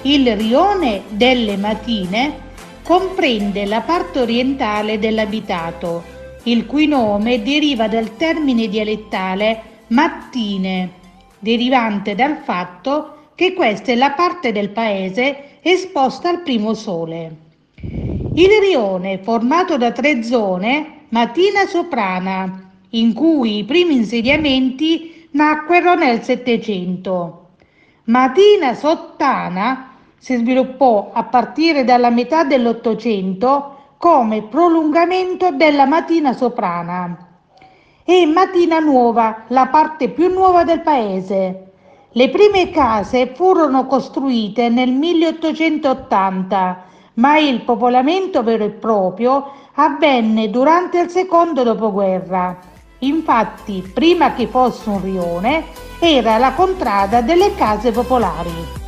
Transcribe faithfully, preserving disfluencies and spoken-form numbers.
Il rione delle Matine comprende la parte orientale dell'abitato, il cui nome deriva dal termine dialettale mattine, derivante dal fatto che questa è la parte del paese esposta al primo sole. Il rione, formato da tre zone, Matina Soprana, in cui i primi insediamenti nacquero nel Settecento. Matina Sottana si sviluppò a partire dalla metà dell'Ottocento come prolungamento della Matina Soprana. E Matina Nuova, la parte più nuova del paese. Le prime case furono costruite nel milleottocentottanta, ma il popolamento vero e proprio avvenne durante il secondo dopoguerra. Infatti, prima che fosse un rione, era la contrada delle case popolari.